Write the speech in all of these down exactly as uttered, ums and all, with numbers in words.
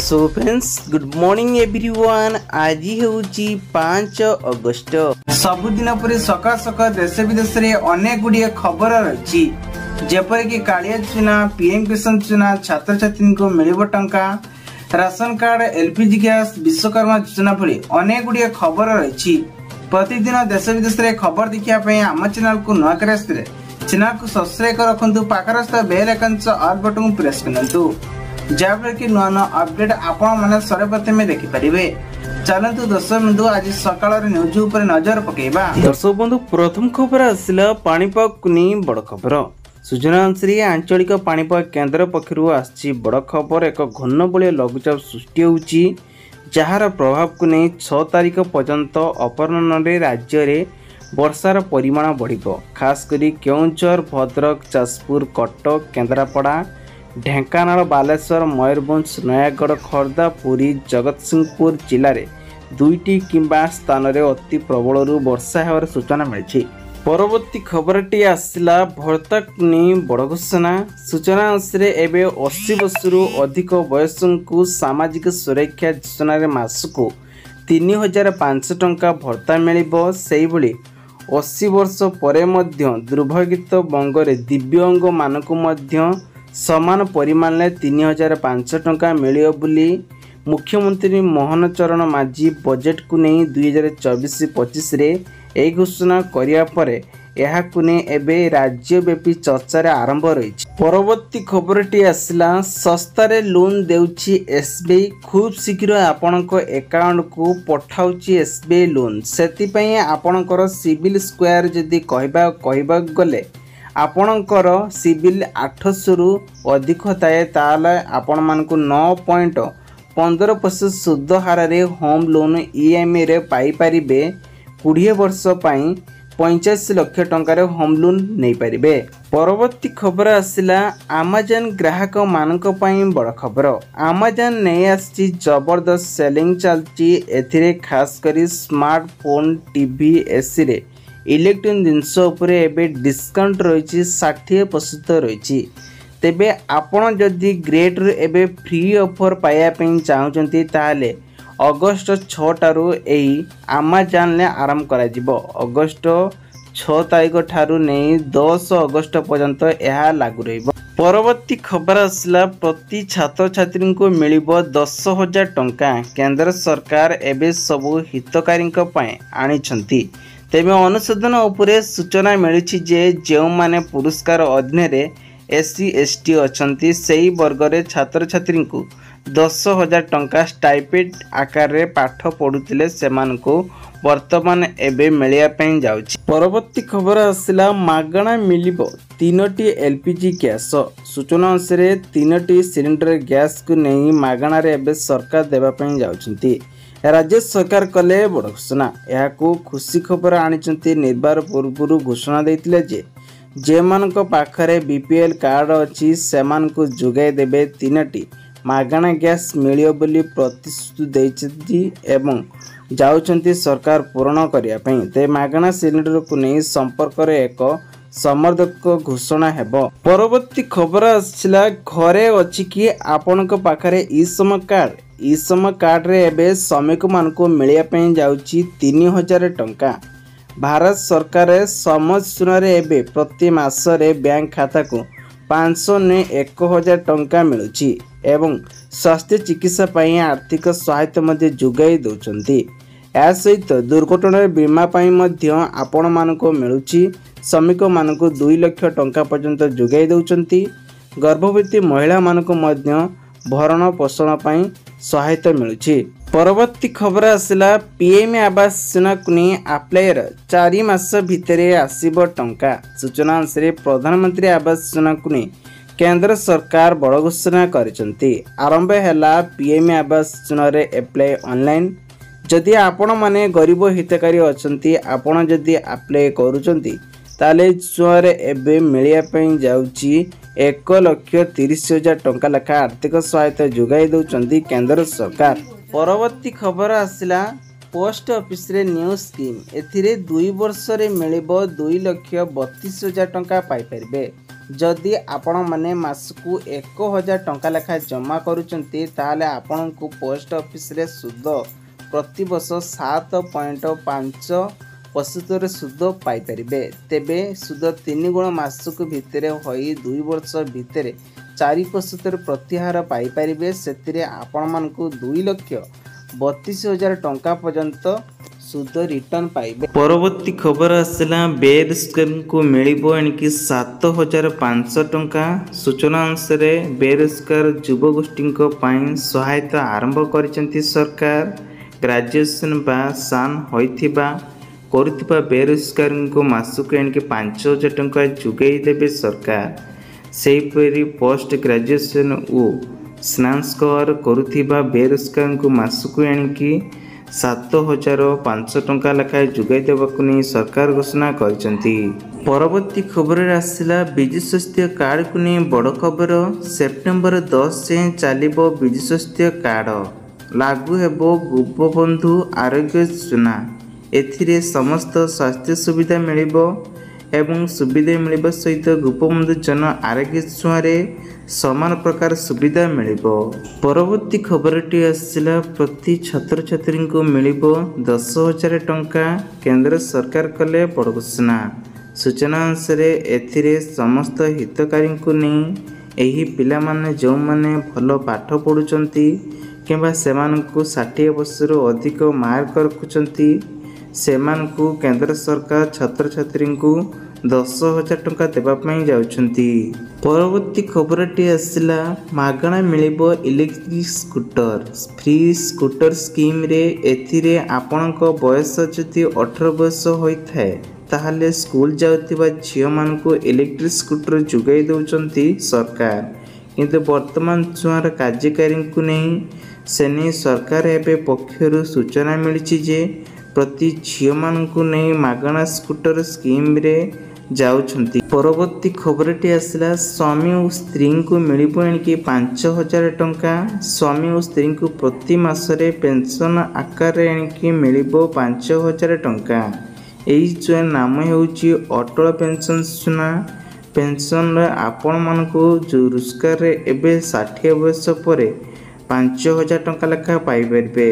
सो friends good morning everyone. आज होची पाँच अगस्त। सबुदिन पर सका सका देश विदेश रे अनेक गुड़िए खबर रही जेपर कि कालिया योजना, पीएम किसान योजना, छात्र छात्री को मिलिब टंका, ration card, LPG gas, Vishwakarma योजना भली अनेक गुड़िए खबर रही। प्रतिदिन देश विदेश रे खबर देखिए आम चैनल को नुआ कर चैनल को सब्सक्राइब कर रखु, पाखर बेल आइकन ऑल बटन को प्रेस करंतु जहाँफल कि नुआ नुआ अपडेट आपण मैंने सर्वप्रथम देखिपारे। चलतु दर्शक बंधु आज सकाळ न्यूज उपर नजर पकेबा। दर्शक बंधु प्रथम खबर आसिला पाणीपाग को नहीं बड़ खबर। सूचना अनुसार आंचलिक पाणीपाग केन्द्र पक्षर आसी बड़ खबर। एक घन बलिया लघुचाप सृष्टि होउची जार प्रभाव को नहीं छह तारीख पर्यंत अपराह्न राज्य में वर्षार परिमाण बढ़िबो। खास करी केउंझर, भद्रक, जाजपुर, कटक, केन्द्रापड़ा, ढेंकानाल, बालेश्वर, मयूरभंज, नयागढ़, खोर्धा, पुरी, जगतसिंहपुर जिले में दुईटी किंबा स्थान रे अति प्रबल वर्षा होवार सूचना मिली। परवर्ती खबरटी आसला भर्ताक नहीं बड़ घोषणा। सूचना अनुसार एवं अस्सी वर्ष अधिक वयस को सामाजिक सुरक्षा योजन मासको तीन हजार पांच टंका भर्ता मिलिबो। सेही भली अस्सी वर्ष पर दुर्भाग्यत बंगरे दिव्यांग मानकु मध्य समान परिमाण में तीन हजार पांच टंका मिलियो बोली मुख्यमंत्री मोहन चरण माझी बजेट को नहीं दुई हजार चौबीस पचिश ए घोषणा करिया परे यह राज्यव्यापी चर्चार आरंभ रही। परवर्ती खबरटी आसला सस्तारे लोन देउछि एसबीआई। खूब शीघ्र आपणक अकाउंट को पठाउछि एसबीआई लोन। सेतिपई आपणकर सिविल स्कोर जदि कहबा कहबा गले आपणकर सिविल आठश रु अधिक थाए ताले आपण मानकु नौ पॉइंट पंद्रह प्रतिशत सुध हार रे होम लोन ईएमआई रे पाई परिबे। बीस वर्ष पई पचास लाख टंकार होम लोन नहीं पारिबे। परवर्ती खबर आसिला अमेजन ग्राहक मानक पई बड़ खबर। अमेजन नहीं आसी जबरदस्त सेलिंग चलची। एथिरे खास करी स्मार्टफोन, टीवी, एसी रे इलेक्ट्रोनिक जिनस उपरे एबे डिस्काउंट रही साठ प्रतिशत रही। तेबे आपण जदि ग्रेट रे एबे फ्री ऑफर पाया पे चाहते ताले अगस्त छटारू यही अमेजन ने आरंभ करा जिवो। अगस्त छह तारीख ठारू नहीं दस अगस्त पर्यंत यह लागू रहिबो। परवर्ती खबर आसला प्रति छात्र छात्री को मिलिबो दस हजार टंका। केंद्र सरकार एबे सबु हितकारी आनिछंती। तेबे अनुशोधन उपरे सूचना मिली जे जो माने पुरस्कार अधीन रे एससी एसटी अछंती सेही वर्ग रे छात्र छात्री को दस हजार टंका स्टाइपेंड आकार रे पाठ पढ़ुतिले सेमान को वर्तमान एबे मिलिया पे जाउछि। परवर्ती खबर आसिला मागणा मिलिबो तीनोटी एलपीजी गैस। सूचना अनुसार तीनोटी सिलिंडर गैस को नहीं मागणा रे एबे सरकार देबा पे जाउछंती। राज्य सरकार कले बड़ घोषणा। यह खुशी खबर आनिचंती। निर्वाचन पूर्व घोषणा देथिले जे जे मानक पाखरे बीपीएल कार्ड अछि सेमान को जोगाई देबे तीनोटी मागणा गैस मिलियो बोली प्रतिश्रुति देइछंती एवं जाउछंती सरकार पूर्ण करिया पई। ते मागणा सिलिंडर को नहीं संपर्क रे एक समर्थक घोषणा हेबो। परवर्ती खबर आछिला घरे अछि कि आपनक पाखरे ई सम कार्ड ई सम कार्ड रे एबे श्रमिक मान को मिलिया पे जाउछि तीन हजार टंका। भारत सरकार समझ एबे प्रति मास रे बैंक खाता को पाँच सौ ने एक हजार टंका मिलुछि एवं स्वास्थ्य चिकित्सा पई आर्थिक सहायता मध्ये जोगाई दउछंती। या सहित दुर्घटना बीमा पई मध्ये आपण मान को मिलुछि। श्रमिक मान को दो लाख टंका पर्यंत जोगाई दउछंती। गर्भवती महिला मान को मध्ये भरण पोषण पई सहायता मिलुछि। परवर्ती खबर आसला पीएम आवास योजना को नहीं अप्लायर चारि मास भितरे आसीबो टंका। सूचना अनुसार प्रधानमंत्री आवास योजना को नहीं केंद्र सरकार बड़ घोषणा करिसंती। आरंभ हैला पीएम आवास योजना रे अप्लाई ऑनलाइन। जदि आपण माने गरीब हितकारी अछंती आपण जदि अप्लाई करूचंती ताले जोरे एबे मिलिया पे जाउची एक लक्ष तीस हजार टंका लेखा आर्थिक सहायता जोगाई दउचंती केंद्र सरकार। परवर्ती खबर आसिला पोस्ट ऑफिस रे न्यू स्कीम। एथिरे दुई वर्ष रे मिलिबो दुई लक्ष बत्तीस हजार टंका पाई परिबे। जदि आपण माने मासकु एक हजार टंका लेखा जमा करुचंती ताले आपनकु पोस्ट ऑफिस रे सुद प्रति वर्ष सात पॉइंट पाँच प्रतिशत सुद पाई परिबे। तेबे सुद तीन गुण मासकु भितरे होई दुई वर्ष भितरे चार प्रतिशत प्रतिहार पाई परिबे। सेतिरे आपण मानकु दुई लक्ष बत्तीस हजार टंका पर्यंत सुद रिटर्न पाइबे। परवर्ती खबर आसला बेरोजगार को मिलिबो एणिकी सात हजार पाँच टंका। सूचना अनुसार बेरोजगार युवगोष्ठी पई सहायता आरंभ करिसेंती सरकार। ग्रेजुएशन बा सान होइथिबा करुथिबा बेरोजगार को मासक एणिकी पाँच हजार टंका जुगेई देबे सरकार। सेहीपरि पोस्ट ग्रेजुएशन ओ स्नातकोत्तर करुथिबा बेरोजगार को मासक एणिकी सात हजार पाँच टंका लेखाएं जुगाई देवाक नहीं सरकार घोषणा करिसेंती। परवर्ती खबर आसला विजु स्वास्थ्य कार्ड को नहीं बड़ खबर। सेप्टेम्बर दस से चलिबो विजु स्वास्थ्य कार्ड लागू हेबो गोपबंधु आरोग्य योजना। एथिरे समस्त स्वास्थ्य सुविधा मिलिबो एवं सुविधा मिलिबा सहित गोपबंधु जन आरोग्य योजना समान प्रकार सुविधा मिलिबो। परवर्ती खबरटी आसला प्रति छात्र छात्री को मिलिबो दस हजार टंका। केंद्र सरकार कले बड़ घोषणा। सूचना अनुसार एथिरे समस्त हितकारी को नहीं एही पिला माने जो माने भल पाठ पढ़ुचंती किंबा सेमानकु साठ वर्षर अधिक मार्क रखुचंती सेमानकु केंद्र सरकार छात्र छात्री को दस हजार टंका देवाई जाउछंती। परवर्ती खबरटी आसला मागणा मिलिबो electric scooter free scooter scheme रे। एथिरे आपणक बयस जदि अठारह वर्ष होइथाय ताहले स्कूल जाउथिबा झियो मानकु इलेक्ट्रिक स्कूटर जुगाई दउचंती सरकार। किंतु वर्तमान छुआर कार्यकारी को नहीं सेने सरकार एबे पक्षरु सूचना मिलिछि जे प्रति झियो मानकु नहीं मागणा स्कूटर स्कीम रे जाउछंती। परवर्ती खबरटी आसला स्वामी और स्त्री को मिलिबो एणिकी पाँच हजार टंका। स्वामी और स्त्री को प्रति मासरे पेंशन आकार एणिकी मिलिबो पाँच हजार टंका। एही जो नाम हेउची अटल पेंशन योजना। पेंशन आपण मानको जो रोजगार एबे साठ वर्ष पर पाँच हजार टंका लेखा पाई परिबे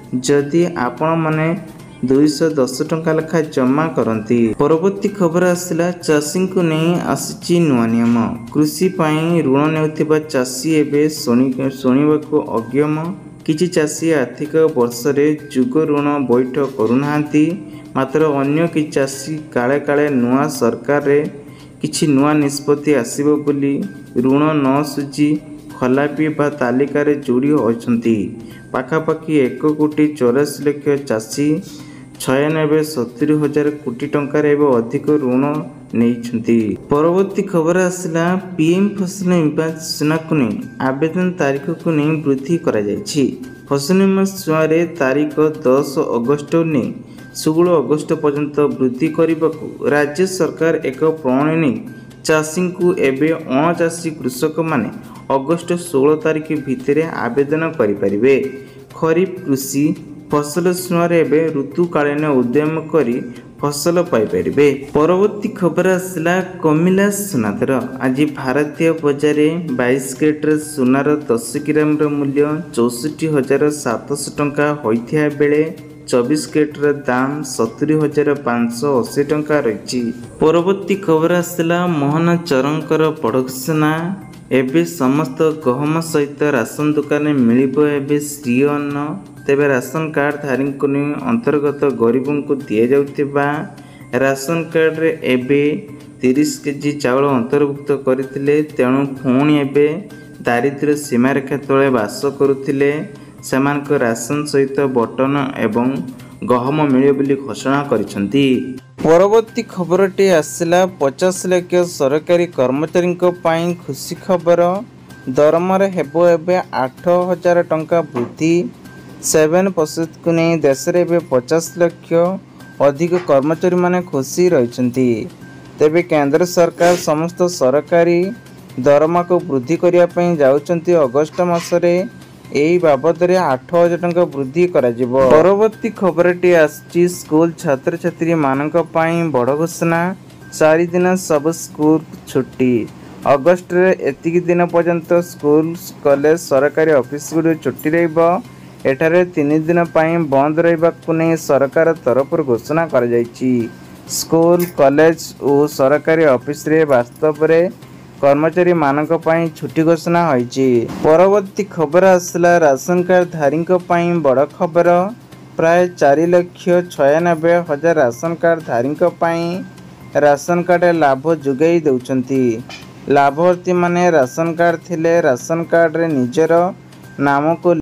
जदि आपण माने दुईश दस टंका लेखा जमा करती। परवर्ती खबर आसला चाषी को नहीं आसी नुआ नियम। कृषि पाई ऋण नेउथिबा चाषी एबे शुणिबाकु अज्ञम। किछि चाषी आर्थिक वर्ष रे जुग ऋण बैठ करुनाहांती मात्र अन्य कि चाषी काले काले नुआ सरकार रे किछि नुआ निष्पत्ति आसीबो बोली ऋण न सुझी खलापी बा तालिकार जोड़ी होइछंती। पाखापाखि एक कोटी चौरासी लक्ष चाषी छयानबे सतुरी हजार कोटी टंकार एवं अधिक ऋण नहीं। परवर्ती खबर आसला पीएम फसल बीमा योजना को नहीं आवेदन तारीख को नहीं वृद्धि करा जायछि। फसल बीमा योजना तारीख दस अगस्ट ने सोलह अगस्ट पर्यंत वृद्धि करने राज्य सरकार एक प्रणाली नहीं चाषी को एवं अणचाषी कृषक माने अगस्ट सोलह तारीख भितर आवेदन करें। खरीफ कृषि फसल योजना एवं ऋतुकालीन उद्यम करी फसल पाइपर। परवर्ती खबर आसला कमिला सुना दर। आज भारतीय बजार बाईस कैरेट सुनार दस ग्राम मूल्य चौसठ हजार सातश टंका होइथिया बेले चौबीस कैरेटर दाम सतुरी हजार पाँच अशी टंका रही। परवर्ती खबर आसला मोहन चरंकर बड़ घोषणा। एबे समस्त गहम सहित राशन दुकान मिलिबो एबे श्री अन्न। तेबे राशन कार्ड धारी को अंतर्गत गरीबों को दि जाउथिबा राशन कार्ड रे एबे तीस केजी चाउल अंतर्भुक्त करथिले तेणु पुणी एबे दारिद्र्य सीमारेखा तले बास करुथिले सेमानक राशन सहित बटन एवं गहम मिले बोली घोषणा करिसंती। परवर्ती खबरटी आसला पचास लाख सरकारी कर्मचारी पाई खुशी खबर। दरमार हेबो एबे आठ हजार टंका वृद्धि सेवेन प्रतिशत को नहीं देश में पचास लाख अधिक कर्मचारी माने खुशी रही। तेबे केंद्र सरकार समस्त सरकारी दरमा को वृद्धि करने जाउछंती अगस्ट मासरे एही बाबद रे आठ हजार टंका वृद्धि करा जिवो। परवर्ती खबरटी आछि स्कूल छात्र छात्री मानक पाई बड़ घोषणा। चारि दिन सब स्कूल छुट्टी। अगस्ट रे एतिक दिन पर्यंत स्कूल कॉलेज सरकारी ऑफिस गुडी छुट्टी रहिबो। एठारे तीन दिन पई बंद रहिबाकु नै सरकार तरफ घोषणा कर जायछि। स्कूल कॉलेज और सरकारी ऑफिस रे वास्तव रे कर्मचारी मानक पई छुट्टी घोषणा होईछि। परवर्ती खबर आसला राशन कार्ड धारी पई बड़ खबर। प्राय चार लाख छियानबे हजार राशन कार्ड धारी पई राशन कार्ड लाभ जोगाई देउछंती। लाभार्थी माने राशन कार्ड थिले राशन कार्ड रे निजर नाम को